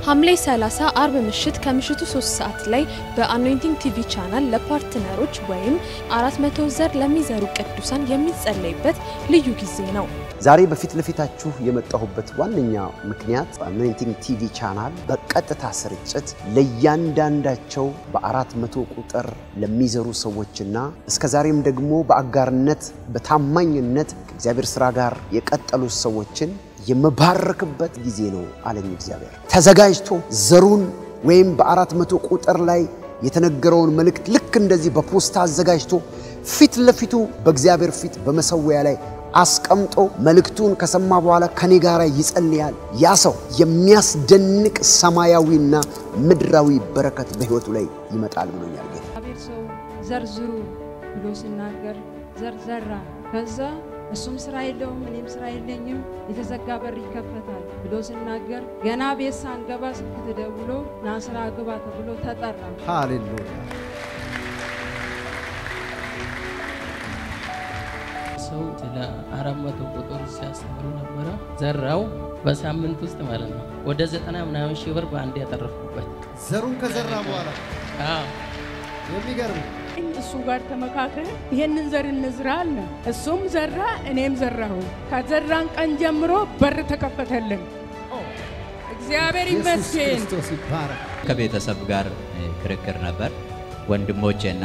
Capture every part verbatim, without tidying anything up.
ሐምሌ ሰላሳ አርብ ምሽት ከምሽቱ ሶስት ሰዓት ላይ በአኖይንቲንግ ቲቪ ቻናል ለፓርትነሮች ወይም አራት መቶ ዘር ለሚዘሩ ቅዱሳን የሚጸለይበት ልዩ ጊዜ ነው። ዛሬ በፊት ለፊታችሁ የመጣሁበት ዋነኛ ምክንያት አኖይንቲንግ ቲቪ ቻናል በቀጥታ ስርጭት ለያንዳንዳቸው በአራት መቶ ቁጥር ለሚዘሩ ሰዎችና እስከዛሬም ደግሞ በአጋርነት በታማኝነት ከእግዚአብሔር ሥራ ጋር የቀጠሉ ሰዎችን የመባረክበት ጊዜ ነው አለኝ እግዚአብሔር። ተዘጋጅቶ ዘሩን ወይም በአራት መቶ ቁጥር ላይ የተነገረውን መልእክት ልክ እንደዚህ በፖስታ አዘጋጅቶ ፊት ለፊቱ በእግዚአብሔር ፊት በመሰዊያ ላይ አስቀምጦ መልእክቱን ከሰማ በኋላ ከኔ ጋር ይጸልያል። ያ ሰው የሚያስደንቅ ሰማያዊና ምድራዊ በረከት በህይወቱ ላይ ይመጣል ብሎኛል ጌታ። እግዚአብሔር ሰው ዘርዝሩ ብሎ ሲናገር ዘርዘራ ከዛ እሱም ስራ የለውም እኔም ስራ የለኝም የተዘጋ በር ይከፈታል ብሎ ሲናገር ገና ቤት ሳንገባ ስልክ ተደውሎ ና ስራ ግባ ተብሎ ተጠራ። ሃሌሉያ። ሰው ስለ አራት መቶ ቁጥር ሲያስተምሩ ነበር። ዘራው በሳምንት ውስጥ ማለት ነው ወደ ዘጠና ምናምን ሺህ ብር በአንድ ያተረፍኩበት ዘሩን ከዘራ በኋላ አዎ የሚገርም እሱ ጋር ተመካከረ ይሄንን ዘር እንዝራል እሱም ዘራ እኔም ዘራሁ ከዘራን ቀን ጀምሮ በር ተከፈተልን። እግዚአብሔር ይመስገን። ከቤተሰብ ጋር ክርክር ነበር። ወንድሞቼና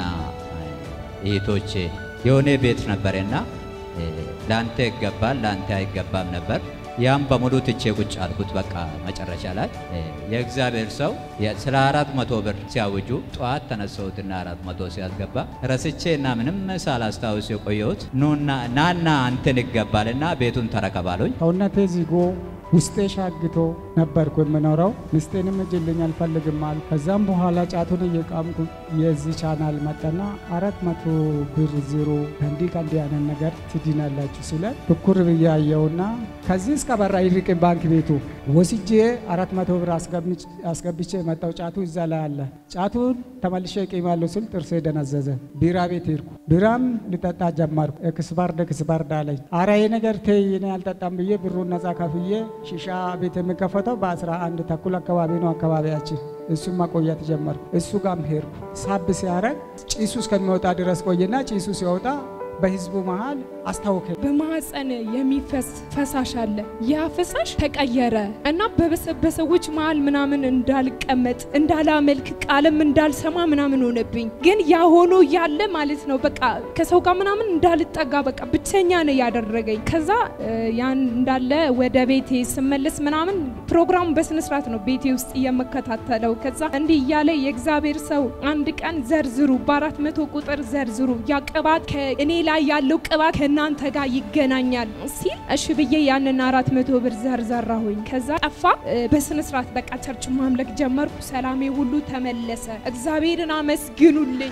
እህቶቼ የሆነ ቤት ነበርና ላንተ ይገባል ላንተ አይገባም ነበር። ያም በሙሉ ትቼ ቁጭ አልኩት። በቃ መጨረሻ ላይ የእግዚአብሔር ሰው ስለ አራት መቶ ብር ሲያውጁ ጧት ተነሳሁትና አራት መቶ ሲያስገባ ረስቼና ምንም ሳላስታውስ የቆየሁት ኑና ናና አንተን ይገባልና ቤቱን ተረከባሉኝ። ከውነቴ ዚጎ ውስጤ ሻግቶ ነበርኩ የምኖረው። ሚስቴንም እጅልኝ አልፈልግም አልኩ። ከዛም በኋላ ጫቱን እየቃምኩ የዚህ ቻናል መጣና አራት መቶ ብር ዜሮ እንዲ ካንዲ ያንን ነገር ትዲናላችሁ ሲለ ትኩር ብያየውና ከዚህ እስከ በራ ይርቅ ባንክ ቤቱ ወስጄ አራት መቶ ብር አስገብቼ መጣው። ጫቱ እዛ ላይ አለ። ጫቱን ተመልሼ ቂማለሁ ስል ጥርሴ ደነዘዘ። ቢራ ቤት ሄድኩ። ቢራም ልጠጣ ጀመርኩ። ኤክስፓርድ ኤክስፓርድ አለኝ። ኧረ ይሄ ነገር ተይ እኔ አልጠጣም ብዬ ብሩን ነፃ ከፍዬ ሺሻ ቤት የሚከፈተው በአስራ አንድ ተኩል አካባቢ ነው አካባቢያችን። እሱም ማቆያት ጀመርኩ። እሱ ጋም ሄድኩ። ሳብ ሲያረግ ጭሱ እስከሚወጣ ድረስ ቆየና ጭሱ ሲወጣ በህዝቡ መሃል አስታወከ። በማህፀን የሚፈስ ፈሳሽ አለ። ያ ፈሳሽ ተቀየረ እና በሰዎች መሃል ምናምን እንዳልቀመጥ እንዳላመልክ ቃልም እንዳልሰማ ምናምን ሆነብኝ። ግን ያ ሆኖ ያለ ማለት ነው በቃ ከሰው ጋር ምናምን እንዳልጠጋ በቃ ብቸኛ ነው ያደረገኝ። ከዛ ያን እንዳለ ወደ ቤቴ ስመለስ ምናምን ፕሮግራሙ በስነ ስርዓት ነው ቤቴ ውስጥ የመከታተለው። ከዛ እንዲህ ያለ የእግዚአብሔር ሰው አንድ ቀን ዘርዝሩ በአራት መቶ ቁጥር ዘርዝሩ ያቀባት ከእኔ ላይ ያለው ቅባት ከናንተ ጋር ይገናኛል ሲል እሺ ብዬ ያንን አራት መቶ ብር ዘርዘራሁኝ። ከዛ ጠፋ። በስነ ስርዓት በቃ ቸርች ማምለክ ጀመርኩ። ሰላሜ ሁሉ ተመለሰ። እግዚአብሔርን አመስግኑልኝ።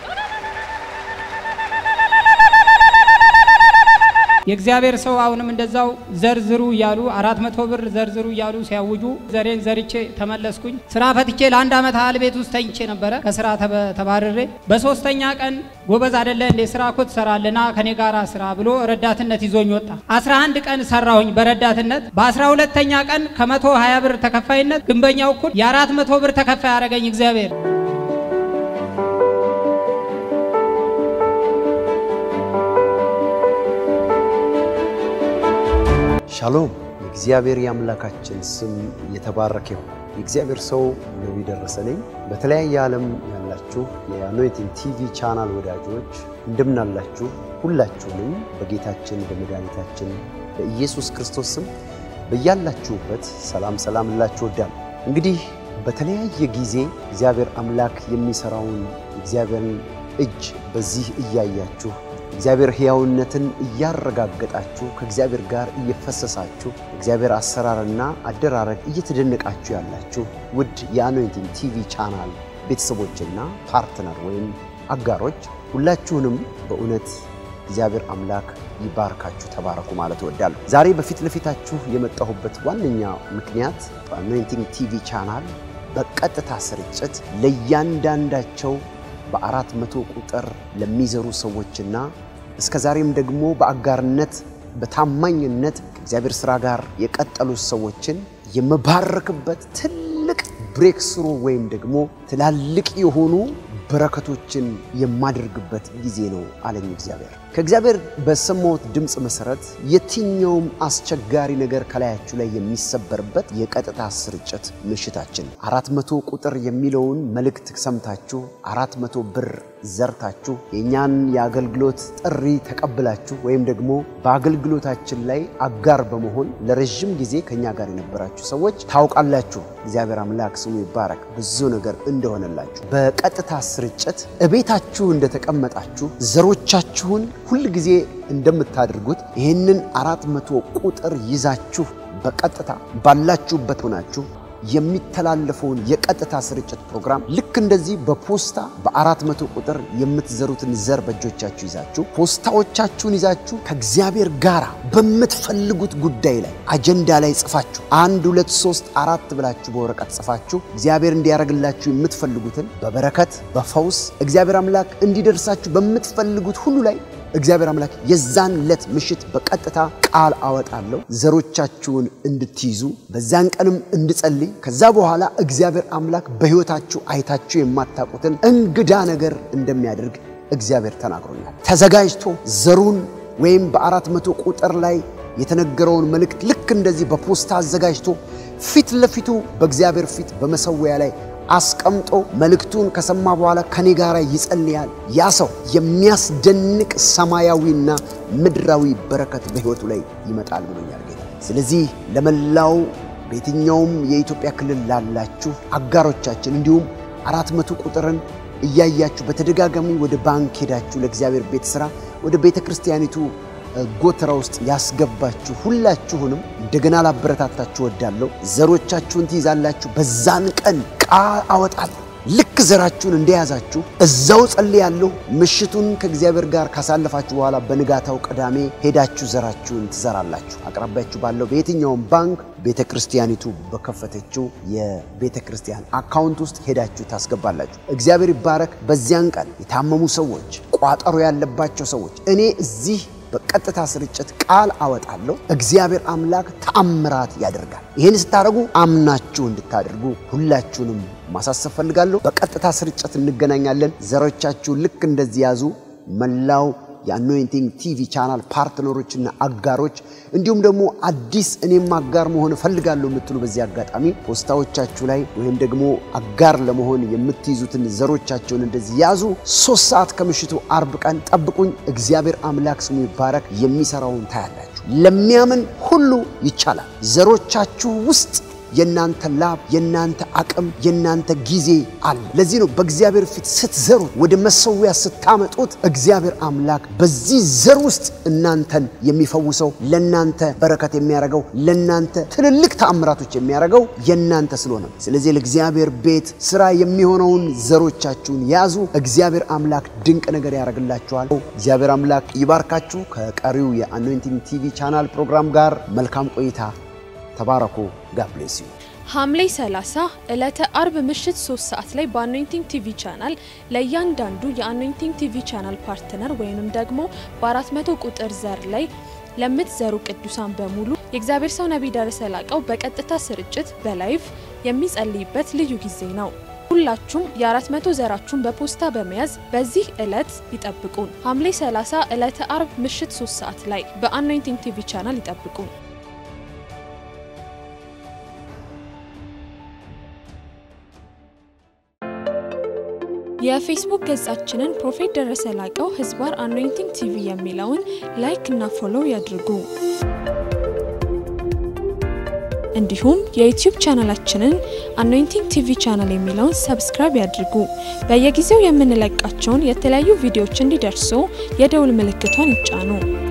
የእግዚአብሔር ሰው አሁንም እንደዛው ዘርዝሩ ያሉ አራት መቶ ብር ዘርዝሩ ያሉ ሲያውጁ ዘሬን ዘርቼ ተመለስኩኝ። ስራ ፈትቼ ለአንድ አመት ያህል ቤት ውስጥ ተኝቼ ነበረ። ከስራ ተባረሬ በሶስተኛ ቀን ጎበዝ አይደለ እንደ ስራ እኮ ትሰራለና ከኔ ጋር ስራ ብሎ ረዳትነት ይዞኝ ወጣ። አስራ አንድ ቀን ሰራሁኝ በረዳትነት። በአስራ ሁለተኛ ቀን ከመቶ ሀያ ብር ተከፋይነት ግንበኛው እኩል የአራት መቶ ብር ተከፋይ ያደረገኝ እግዚአብሔር። ሻሎም። የእግዚአብሔር ያምላካችን ስም የተባረከ ይሁን። የእግዚአብሔር ሰው ነብይ ደረሰ ነኝ። በተለያየ ዓለም ያላችሁ የአኖይንቲንግ ቲቪ ቻናል ወዳጆች እንደምን አላችሁ? ሁላችሁንም በጌታችን በመድኃኒታችን በኢየሱስ ክርስቶስ ስም በያላችሁበት ሰላም ሰላም እላችሁ ወዳለሁ። እንግዲህ በተለያየ ጊዜ እግዚአብሔር አምላክ የሚሰራውን እግዚአብሔርን እጅ በዚህ እያያችሁ እግዚአብሔር ሕያውነትን እያረጋገጣችሁ ከእግዚአብሔር ጋር እየፈሰሳችሁ እግዚአብሔር አሰራርና አደራረግ እየተደነቃችሁ ያላችሁ ውድ የአኖይንቲንግ ቲቪ ቻናል ቤተሰቦችና ፓርትነር ወይም አጋሮች ሁላችሁንም በእውነት እግዚአብሔር አምላክ ይባርካችሁ ተባረኩ ማለት እወዳለሁ። ዛሬ በፊት ለፊታችሁ የመጣሁበት ዋነኛ ምክንያት በአኖይንቲንግ ቲቪ ቻናል በቀጥታ ስርጭት ለያንዳንዳቸው በአራት መቶ ቁጥር ለሚዘሩ ሰዎችና እስከዛሬም ደግሞ በአጋርነት በታማኝነት ከእግዚአብሔር ሥራ ጋር የቀጠሉ ሰዎችን የመባረክበት ትልቅ ትላልቅ ብሬክ ስሩ ወይም ደግሞ ትላልቅ የሆኑ በረከቶችን የማድርግበት ጊዜ ነው አለኝ እግዚአብሔር። ከእግዚአብሔር በሰማሁት ድምጽ መሰረት የትኛውም አስቸጋሪ ነገር ከላያችሁ ላይ የሚሰበርበት የቀጥታ ስርጭት ምሽታችን አራት መቶ ቁጥር የሚለውን መልእክት ሰምታችሁ አራት መቶ ብር ዘርታችሁ የኛን የአገልግሎት ጥሪ ተቀብላችሁ ወይም ደግሞ በአገልግሎታችን ላይ አጋር በመሆን ለረጅም ጊዜ ከኛ ጋር የነበራችሁ ሰዎች ታውቃላችሁ። እግዚአብሔር አምላክ ስሙ ይባረክ ብዙ ነገር እንደሆነላችሁ። በቀጥታ ስርጭት እቤታችሁ እንደተቀመጣችሁ ዘሮቻችሁን ሁሉ ጊዜ እንደምታደርጉት ይሄንን አራት መቶ ቁጥር ይዛችሁ በቀጥታ ባላችሁበት ሆናችሁ የሚተላለፈውን የቀጥታ ስርጭት ፕሮግራም ልክ እንደዚህ በፖስታ በአራት መቶ ቁጥር የምትዘሩትን ዘር በእጆቻችሁ ይዛችሁ ፖስታዎቻችሁን ይዛችሁ ከእግዚአብሔር ጋር በመትፈልጉት ጉዳይ ላይ አጀንዳ ላይ ጽፋችሁ አንድ ሁለት ሶስት አራት ብላችሁ በወረቀት ጽፋችሁ እግዚአብሔር እንዲያረግላችሁ የምትፈልጉትን በበረከት በፈውስ እግዚአብሔር አምላክ እንዲደርሳችሁ በመትፈልጉት ሁሉ ላይ እግዚአብሔር አምላክ የዛን ለት ምሽት በቀጥታ ቃል አወጣለሁ ዘሮቻችሁን እንድትይዙ በዛን ቀንም እንድጸልይ ከዛ በኋላ እግዚአብሔር አምላክ በህይወታችሁ አይታችሁ የማታውቁትን እንግዳ ነገር እንደሚያደርግ እግዚአብሔር ተናግሮኛል። ተዘጋጅቶ ዘሩን ወይም በአራት መቶ ቁጥር ላይ የተነገረውን መልእክት ልክ እንደዚህ በፖስታ አዘጋጅቶ ፊት ለፊቱ በእግዚአብሔር ፊት በመሰዊያ ላይ አስቀምጦ መልእክቱን ከሰማ በኋላ ከኔ ጋር ይጸልያል። ያ ሰው የሚያስደንቅ ሰማያዊና ምድራዊ በረከት በህይወቱ ላይ ይመጣል ብሎኛል ጌታ። ስለዚህ ለመላው በየትኛውም የኢትዮጵያ ክልል ላላችሁ አጋሮቻችን እንዲሁም አራት መቶ ቁጥርን እያያችሁ በተደጋጋሚ ወደ ባንክ ሄዳችሁ ለእግዚአብሔር ቤት ስራ ወደ ቤተ ክርስቲያኒቱ ጎተራ ውስጥ ያስገባችሁ ሁላችሁንም እንደገና ላበረታታችሁ ወዳለሁ። ዘሮቻችሁን ትይዛላችሁ። በዛን ቀን ቃል አወጣለሁ። ልክ ዘራችሁን እንደያዛችሁ እዛው ጸልያለሁ። ምሽቱን ከእግዚአብሔር ጋር ካሳለፋችሁ በኋላ በንጋታው ቀዳሜ ሄዳችሁ ዘራችሁን ትዘራላችሁ። አቅራቢያችሁ ባለው በየትኛውም ባንክ ቤተክርስቲያኒቱ በከፈተችው የቤተክርስቲያን አካውንት ውስጥ ሄዳችሁ ታስገባላችሁ። እግዚአብሔር ይባረክ። በዚያን ቀን የታመሙ ሰዎች፣ ቋጠሮ ያለባቸው ሰዎች እኔ እዚህ በቀጥታ ስርጭት ቃል አወጣለሁ። እግዚአብሔር አምላክ ተአምራት ያደርጋል። ይሄን ስታረጉ አምናችሁ እንድታደርጉ ሁላችሁንም ማሳሰብ ፈልጋለሁ። በቀጥታ ስርጭት እንገናኛለን። ዘሮቻችሁ ልክ እንደዚህ ያዙ። መላው የአኖይንቲንግ ቲቪ ቻናል ፓርትነሮችና አጋሮች እንዲሁም ደግሞ አዲስ እኔም አጋር መሆን ፈልጋለሁ የምትሉ በዚህ አጋጣሚ ፖስታዎቻችሁ ላይ ወይም ደግሞ አጋር ለመሆን የምትይዙትን ዘሮቻችሁን እንደዚህ ያዙ። ሶስት ሰዓት ከምሽቱ አርብ ቀን ጠብቁኝ። እግዚአብሔር አምላክ ስሙ ይባረክ። የሚሰራውን ታያላችሁ። ለሚያምን ሁሉ ይቻላል። ዘሮቻችሁ ውስጥ የናንተ ላብ የናንተ አቅም የናንተ ጊዜ አለ። ለዚህ ነው በእግዚአብሔር ፊት ስትዘሩት ወደ መሰዊያ ስታመጡት እግዚአብሔር አምላክ በዚህ ዘር ውስጥ እናንተን የሚፈውሰው ለናንተ በረከት የሚያረጋው ለናንተ ትልልቅ ተአምራቶች የሚያረጋው የናንተ ስለሆነ ስለዚህ ለእግዚአብሔር ቤት ስራ የሚሆነውን ዘሮቻችሁን ያዙ። እግዚአብሔር አምላክ ድንቅ ነገር ያረጋላችኋል። እግዚአብሔር አምላክ ይባርካችሁ። ከቀሪው የአኖይንቲንግ ቲቪ ቻናል ፕሮግራም ጋር መልካም ቆይታ። ተባረኩ። God bless you። ሐምሌ ሰላሳ ዕለተ አርብ ምሽት ሶስት ሰዓት ላይ በአኖይንቲንግ ቲቪ ቻናል ለያንዳንዱ የአኖይንቲንግ ቲቪ ቻናል ፓርትነር ወይንም ደግሞ በአራት መቶ ቁጥር ዘር ላይ ለምትዘሩ ቅዱሳን በሙሉ የእግዚአብሔር ሰው ነብይ ደረሰ ላቀው በቀጥታ ስርጭት በላይቭ የሚጸልይበት ልዩ ጊዜ ነው። ሁላችሁም የአራት መቶ ዘራችሁን በፖስታ በመያዝ በዚህ ዕለት ይጠብቁን። ሐምሌ ሰላሳ ዕለተ አርብ ምሽት ሶስት ሰዓት ላይ በአኖይንቲንግ ቲቪ ቻናል ይጠብቁን። የፌስቡክ ገጻችንን ፕሮፌት ደረሰ ላቀው ህዝባር አኖይንቲንግ ቲቪ የሚለውን ላይክ እና ፎሎው ያድርጉ። እንዲሁም የዩቲዩብ ቻናላችንን አኖይንቲንግ ቲቪ ቻናል የሚለውን ሰብስክራይብ ያድርጉ። በየጊዜው የምንለቃቸውን የተለያዩ ቪዲዮዎች እንዲደርሱ የደውል ምልክቷን ይጫኑ።